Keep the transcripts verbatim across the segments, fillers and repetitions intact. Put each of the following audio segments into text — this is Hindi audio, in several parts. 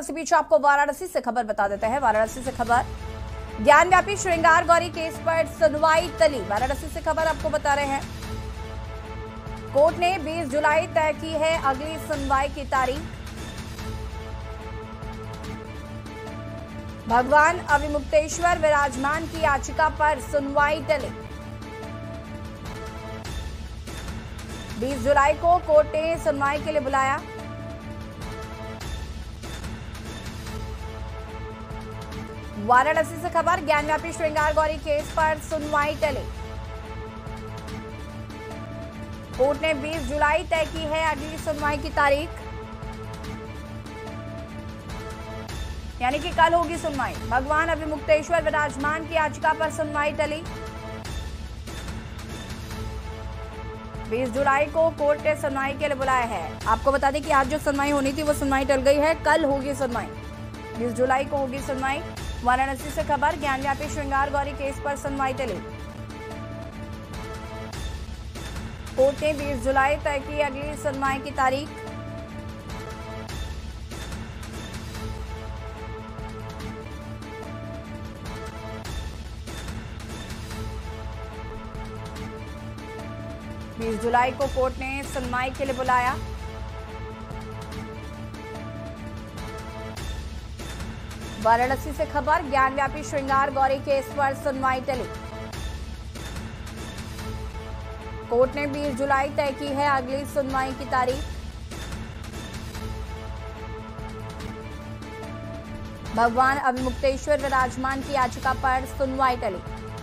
इसी बीच आपको वाराणसी से खबर बता देते हैं। वाराणसी से खबर, ज्ञानव्यापी श्रृंगार गौरी केस पर सुनवाई टली। वाराणसी से खबर आपको बता रहे हैं, कोर्ट ने बीस जुलाई तय की है अगली सुनवाई की तारीख। भगवान अविमुक्तेश्वर विराजमान की याचिका पर सुनवाई टली। बीस जुलाई को कोर्ट ने सुनवाई के लिए बुलाया। वाराणसी से खबर, ज्ञानव्यापी श्रृंगार गौरी केस पर सुनवाई टली। कोर्ट ने बीस जुलाई तय की है अगली सुनवाई की तारीख, यानी कि कल होगी सुनवाई। भगवान अविमुक्तेश्वर विराजमान की याचिका पर सुनवाई टली। बीस जुलाई को कोर्ट ने सुनवाई के लिए बुलाया है। आपको बता दें कि आज जो सुनवाई होनी थी वो सुनवाई टल गई है, कल होगी सुनवाई। बीस जुलाई को होगी सुनवाई। वाराणसी से खबर, ज्ञानव्यापी श्रृंगार गौरी केस पर सुनवाई टली। कोर्ट ने बीस जुलाई तय की अगली सुनवाई की तारीख। बीस जुलाई को कोर्ट ने सुनवाई के लिए बुलाया। वाराणसी से खबर, ज्ञानव्यापी श्रृंगार गौरी केस पर सुनवाई टली। कोर्ट ने बीस जुलाई तय की है अगली सुनवाई की तारीख। भगवान अविमुक्तेश्वर विराजमान की याचिका पर सुनवाई टली।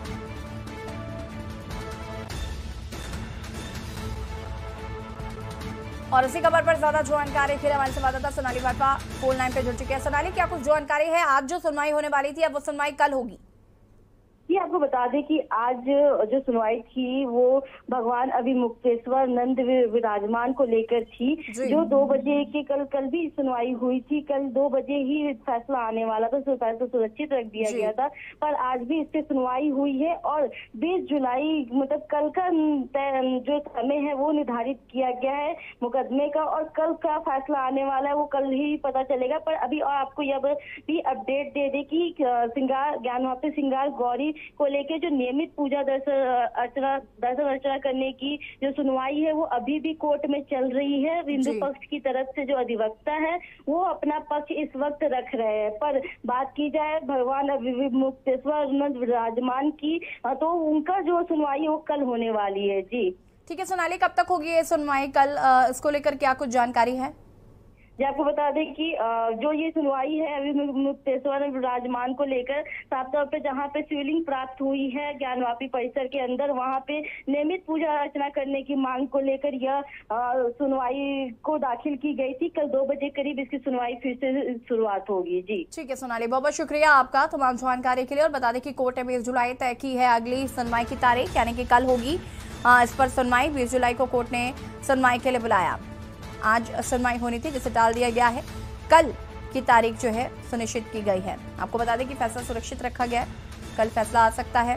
और इसी खबर पर ज्यादा जानकारी के लिए हमारे संवाददाता सोनाली वर्मा फोन लाइन पे जुड़ चुके हैं। सोनाली, क्या कुछ जानकारी है? आज जो सुनवाई होने वाली थी, अब वो सुनवाई कल होगी? ये आपको बता दें कि आज जो सुनवाई थी वो भगवान अविमुक्तेश्वर नंद विराजमान को लेकर थी, जो दो बजे की कल कल भी सुनवाई हुई थी। कल दो बजे ही फैसला आने वाला था, तो फैसला सुरक्षित रख दिया गया था, पर आज भी इस पे सुनवाई हुई है। और बीस जुलाई मतलब कल का जो समय है वो निर्धारित किया गया है मुकदमे का, और कल का फैसला आने वाला है वो कल ही पता चलेगा। पर अभी और आपको यह भी अपडेट दे दे कि श्रृंगार ज्ञानव्यापी श्रृंगार गौरी को लेकर जो नियमित पूजा दर्शन अर्चना दर्शन अर्चना करने की जो सुनवाई है वो अभी भी कोर्ट में चल रही है। हिंदू पक्ष की तरफ से जो अधिवक्ता है वो अपना पक्ष इस वक्त रख रहे हैं। पर बात की जाए भगवान अविमुक्तेश्वर नंद विराजमान की, तो उनका जो सुनवाई है वो कल होने वाली है। जी ठीक है सोनाली, कब तक होगी ये सुनवाई? कल इसको लेकर क्या कुछ जानकारी है? जी आपको बता दें कि जो ये सुनवाई है अविमुक्तेश्वर विराजमान को लेकर, साफ तौर पे जहाँ पे शिवलिंग प्राप्त हुई है ज्ञानव्यापी परिसर के अंदर, वहाँ पे नियमित पूजा अर्चना करने की मांग को लेकर यह सुनवाई को दाखिल की गई थी। कल दो बजे करीब इसकी सुनवाई फिर से शुरुआत होगी। जी ठीक है सोनाली, बहुत बहुत शुक्रिया आपका तमाम जानकारी के लिए। और बता दें कि कोर्ट ने बीस जुलाई तय की है अगली सुनवाई की तारीख, यानी कि कल होगी इस पर सुनवाई। बीस जुलाई को कोर्ट ने सुनवाई के लिए बुलाया। आज सुनवाई होनी थी जिसे टाल दिया गया है, कल की तारीख जो है सुनिश्चित की गई है। आपको बता दें कि फैसला सुरक्षित रखा गया है, कल फैसला आ सकता है।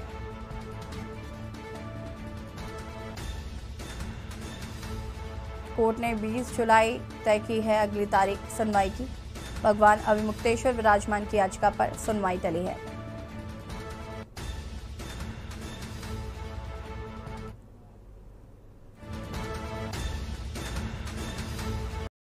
कोर्ट ने बीस जुलाई तय की है अगली तारीख सुनवाई की। भगवान अविमुक्तेश्वर विराजमान की याचिका पर सुनवाई टली है।